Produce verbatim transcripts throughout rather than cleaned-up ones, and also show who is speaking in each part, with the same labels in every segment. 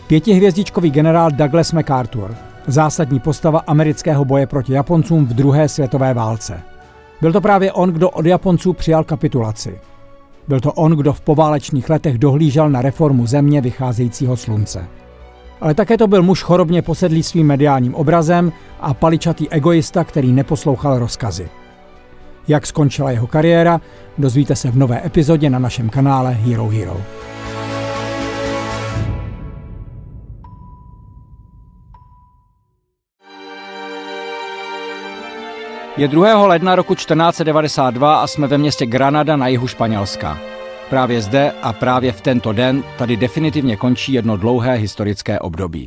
Speaker 1: Pětihvězdičkový generál Douglas MacArthur, zásadní postava amerického boje proti Japoncům v druhé světové válce. Byl to právě on, kdo od Japonců přijal kapitulaci. Byl to on, kdo v poválečných letech dohlížel na reformu země vycházejícího slunce. Ale také to byl muž chorobně posedlý svým mediálním obrazem a paličatý egoista, který neposlouchal rozkazy. Jak skončila jeho kariéra, dozvíte se v nové epizodě na našem kanále Hero Hero. Je druhého ledna roku čtrnáct set devadesát dva a jsme ve městě Granada na jihu Španělska. Právě zde a právě v tento den tady definitivně končí jedno dlouhé historické období.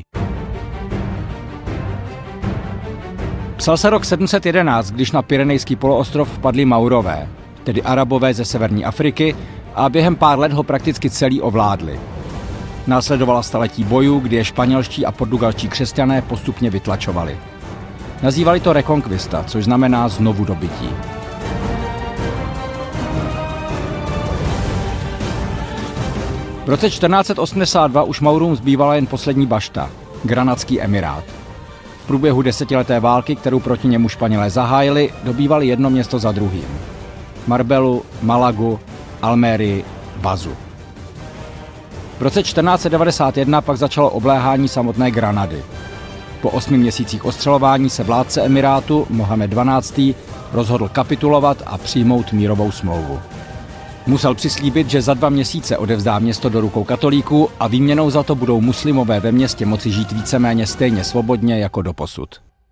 Speaker 1: Psal se rok sedm set jedenáct, když na Pyrenejský poloostrov vpadli Maurové, tedy Arabové ze severní Afriky, a během pár let ho prakticky celý ovládli. Následovala staletí bojů, kdy je španělští a portugalští křesťané postupně vytlačovali. Nazývali to Reconquista, což znamená znovu dobytí. V roce čtrnáct set osmdesát dva už Maurům zbývala jen poslední bašta, Granadský emirát. V průběhu desetileté války, kterou proti němu Španělé zahájili, dobývali jedno město za druhým. Marbelu, Malagu, Almérii, Bazu. V roce čtrnáct set devadesát jedna pak začalo obléhání samotné Granady. Po osmi měsících ostřelování se vládce emirátu Mohamed dvanáctý rozhodl kapitulovat a přijmout mírovou smlouvu. Musel přislíbit, že za dva měsíce odevzdá město do rukou katolíků a výměnou za to budou muslimové ve městě moci žít víceméně stejně svobodně jako doposud.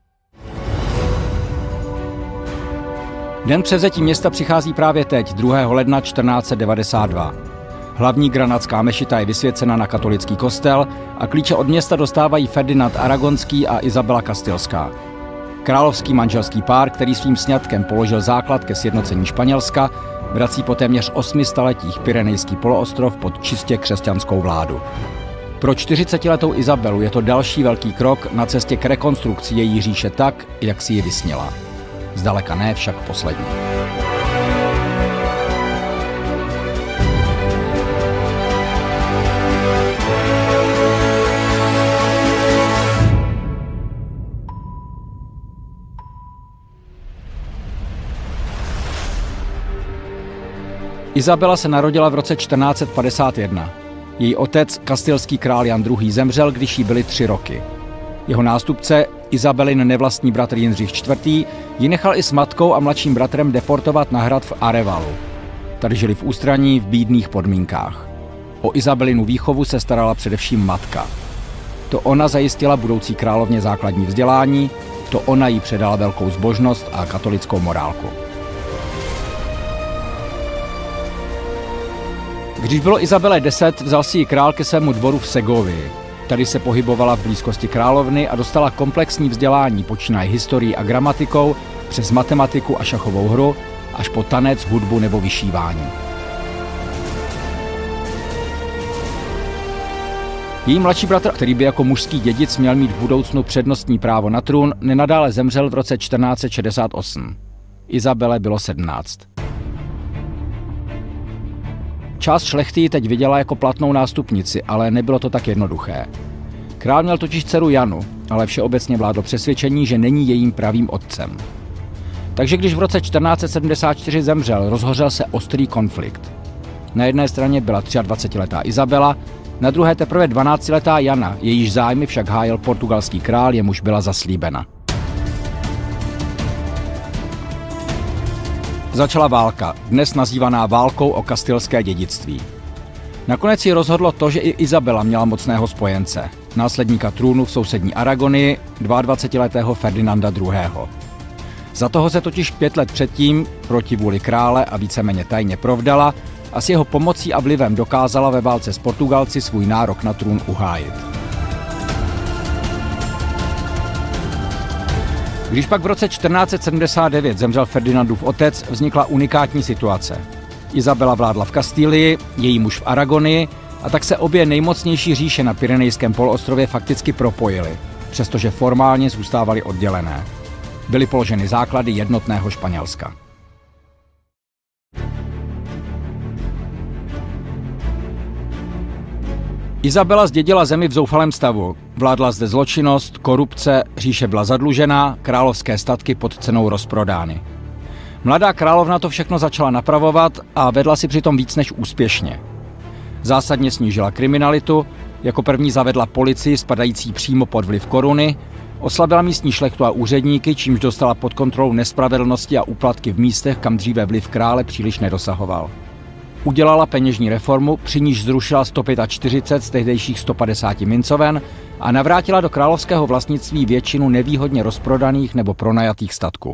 Speaker 1: Den převzetí města přichází právě teď, druhého ledna čtrnáct set devadesát dva. Hlavní granadská mešita je vysvěcena na katolický kostel a klíče od města dostávají Ferdinand Aragonský a Isabela Kastilská. Královský manželský pár, který svým sňatkem položil základ ke sjednocení Španělska, vrací po téměř osmi staletích Pyrenejský poloostrov pod čistě křesťanskou vládu. Pro čtyřicetiletou Isabelu je to další velký krok na cestě k rekonstrukci její říše tak, jak si ji vysnila. Zdaleka ne však poslední. Isabela se narodila v roce čtrnáct set padesát jedna. Její otec, kastilský král Jan druhý. zemřel, když jí byly tři roky. Jeho nástupce, Isabelin nevlastní bratr Jindřich čtvrtý. ji nechal i s matkou a mladším bratrem deportovat na hrad v Arevalu. Tady žili v ústraní v bídných podmínkách. O Isabelinu výchovu se starala především matka. To ona zajistila budoucí královně základní vzdělání, to ona jí předala velkou zbožnost a katolickou morálku. Když bylo Isabele deset, vzal si ji král ke svému dvoru v Segovii. Tady se pohybovala v blízkosti královny a dostala komplexní vzdělání, počínaje historií a gramatikou, přes matematiku a šachovou hru, až po tanec, hudbu nebo vyšívání. Její mladší bratr, který by jako mužský dědic měl mít v budoucnu přednostní právo na trůn, nenadále zemřel v roce čtrnáct set šedesát osm. Isabele bylo sedmnáct. Část šlechty ji teď viděla jako platnou nástupnici, ale nebylo to tak jednoduché. Král měl totiž dceru Janu, ale všeobecně vládlo přesvědčení, že není jejím pravým otcem. Takže když v roce čtrnáct set sedmdesát čtyři zemřel, rozhořel se ostrý konflikt. Na jedné straně byla dvacetiletá Isabela, na druhé teprve dvanáctiletá Jana, jejíž zájmy však hájil portugalský král, jemuž byla zaslíbena. Začala válka, dnes nazývaná válkou o kastilské dědictví. Nakonec ji rozhodlo to, že i Isabela měla mocného spojence, následníka trůnu v sousední Aragonii, dvacetiletého Ferdinanda druhého. Za toho se totiž pět let předtím, proti vůli krále a víceméně tajně provdala a s jeho pomocí a vlivem dokázala ve válce s Portugalci svůj nárok na trůn uhájit. Když pak v roce čtrnáct set sedmdesát devět zemřel Ferdinandův otec, vznikla unikátní situace. Isabela vládla v Kastílii, její muž v Aragonii a tak se obě nejmocnější říše na Pyrenejském poloostrově fakticky propojily, přestože formálně zůstávaly oddělené. Byly položeny základy jednotného Španělska. Izabela zdědila zemi v zoufalém stavu. Vládla zde zločinnost, korupce, říše byla zadlužená, královské statky pod cenou rozprodány. Mladá královna to všechno začala napravovat a vedla si přitom víc než úspěšně. Zásadně snížila kriminalitu, jako první zavedla policii spadající přímo pod vliv koruny, oslabila místní šlechtu a úředníky, čímž dostala pod kontrolou nespravedlnosti a úplatky v místech, kam dříve vliv krále příliš nedosahoval. Udělala peněžní reformu, při níž zrušila sto čtyřicet pět z tehdejších sto padesáti mincoven a navrátila do královského vlastnictví většinu nevýhodně rozprodaných nebo pronajatých statků.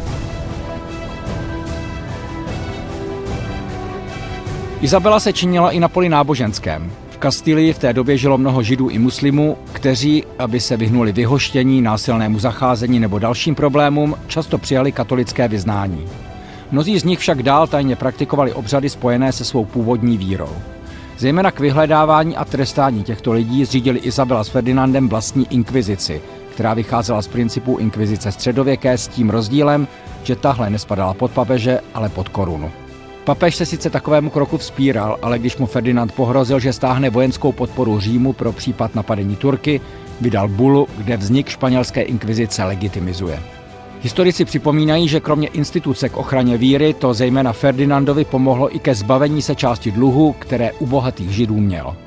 Speaker 1: Izabela se činila i na poli náboženském. V Kastilii v té době žilo mnoho židů i muslimů, kteří, aby se vyhnuli vyhoštění, násilnému zacházení nebo dalším problémům, často přijali katolické vyznání. Mnozí z nich však dál tajně praktikovali obřady spojené se svou původní vírou. Zejména k vyhledávání a trestání těchto lidí zřídili Izabela s Ferdinandem vlastní inkvizici, která vycházela z principů inkvizice středověké s tím rozdílem, že tahle nespadala pod papeže, ale pod korunu. Papež se sice takovému kroku vzpíral, ale když mu Ferdinand pohrozil, že stáhne vojenskou podporu Římu pro případ napadení Turky, vydal bulu, kde vznik španělské inkvizice legitimizuje. Historici připomínají, že kromě instituce k ochraně víry to zejména Ferdinandovi pomohlo i ke zbavení se části dluhu, které u bohatých židů měl.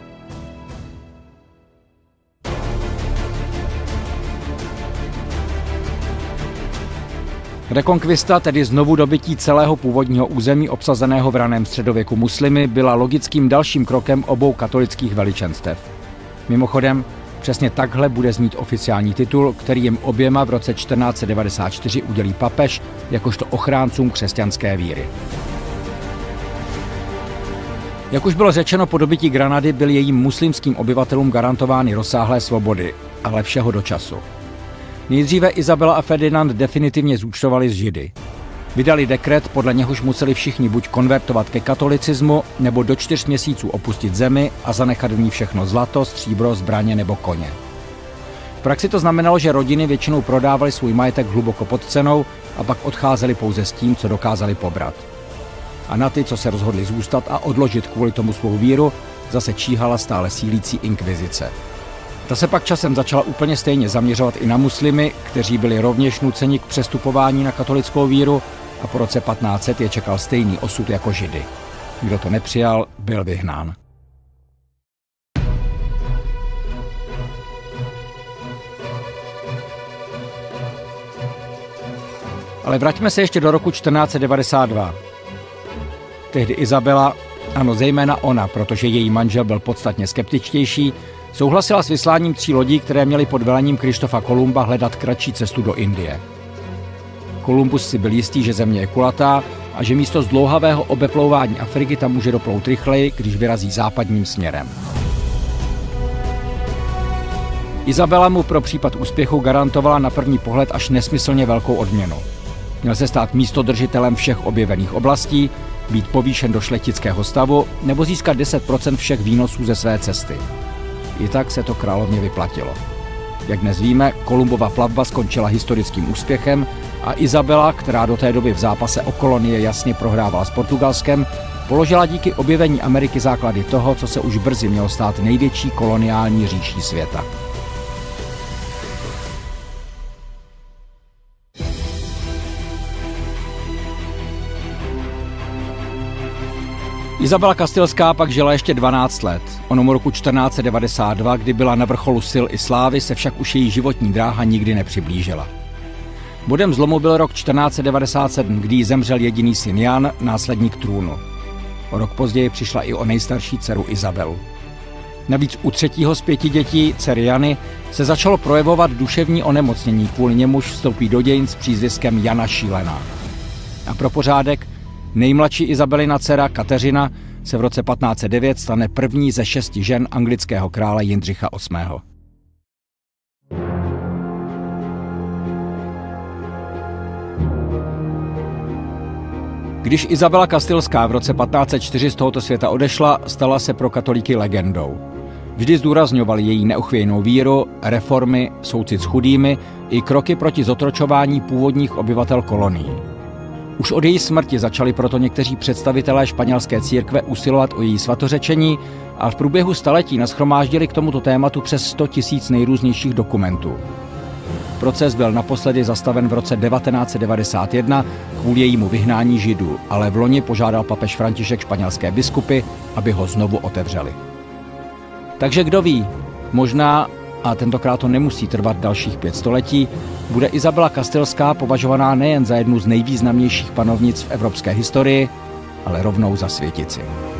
Speaker 1: Rekonkvista, tedy znovu dobytí celého původního území obsazeného v raném středověku muslimy, byla logickým dalším krokem obou katolických veličenstev. Mimochodem, přesně takhle bude znít oficiální titul, který jim oběma v roce čtrnáct set devadesát čtyři udělí papež jakožto ochráncům křesťanské víry. Jak už bylo řečeno, po dobytí Granady byly jejím muslimským obyvatelům garantovány rozsáhlé svobody, ale všeho do času. Nejdříve Izabela a Ferdinand definitivně zúčtovali s Židy. Vydali dekret, podle něhož museli všichni buď konvertovat ke katolicismu, nebo do čtyř měsíců opustit zemi a zanechat v ní všechno zlato, stříbro, zbraně nebo koně. V praxi to znamenalo, že rodiny většinou prodávaly svůj majetek hluboko pod cenou a pak odcházeli pouze s tím, co dokázali pobrat. A na ty, co se rozhodli zůstat a odložit kvůli tomu svou víru, zase číhala stále sílící inkvizice. Ta se pak časem začala úplně stejně zaměřovat i na muslimy, kteří byli rovněž nuceni k přestupování na katolickou víru a po roce patnáct set je čekal stejný osud jako Židy. Kdo to nepřijal, byl vyhnán. Ale vraťme se ještě do roku čtrnáct set devadesát dva. Tehdy Izabela, ano zejména ona, protože její manžel byl podstatně skeptičtější, souhlasila s vysláním tří lodí, které měly pod velením Krištofa Kolumba hledat kratší cestu do Indie. Kolumbus si byl jistý, že země je kulatá a že místo zdlouhavého obeplouvání Afriky tam může doplout rychleji, když vyrazí západním směrem. Izabela mu pro případ úspěchu garantovala na první pohled až nesmyslně velkou odměnu. Měl se stát místodržitelem všech objevených oblastí, být povýšen do šlechtického stavu nebo získat deset procent všech výnosů ze své cesty. I tak se to královně vyplatilo. Jak dnes víme, Kolumbova plavba skončila historickým úspěchem a Izabela, která do té doby v zápase o kolonie jasně prohrávala s Portugalskem, položila díky objevení Ameriky základy toho, co se už brzy mělo stát největší koloniální říší světa. Izabela Kastilská pak žila ještě dvanáct let. Onomu roku čtrnáct set devadesát dva, kdy byla na vrcholu sil i slávy, se však už její životní dráha nikdy nepřiblížila. Bodem zlomu byl rok čtrnáct set devadesát sedm, kdy jí zemřel jediný syn Jan, následník trůnu. O rok později přišla i o nejstarší dceru Izabelu. Navíc u třetího z pěti dětí, dcery Jany, se začalo projevovat duševní onemocnění, kvůli němuž vstoupí do dějin s přízviskem Jana Šílená. A pro pořádek, nejmladší Izabelina dcera Kateřina se v roce patnáct set devět stane první ze šesti žen anglického krále Jindřicha osmého. Když Izabela Kastilská v roce patnáct set čtyři z tohoto světa odešla, stala se pro katolíky legendou. Vždy zdůrazňovali její neochvějnou víru, reformy, soucit s chudými i kroky proti zotročování původních obyvatel kolonií. Už od její smrti začali proto někteří představitelé španělské církve usilovat o její svatořečení a v průběhu staletí nashromáždili k tomuto tématu přes sto tisíc nejrůznějších dokumentů. Proces byl naposledy zastaven v roce devatenáct set devadesát jedna kvůli jejímu vyhnání Židů, ale v loni požádal papež František španělské biskupy, aby ho znovu otevřeli. Takže kdo ví, možná, a tentokrát to nemusí trvat dalších pět století, bude Isabela Kastilská považovaná nejen za jednu z nejvýznamnějších panovnic v evropské historii, ale rovnou za světici.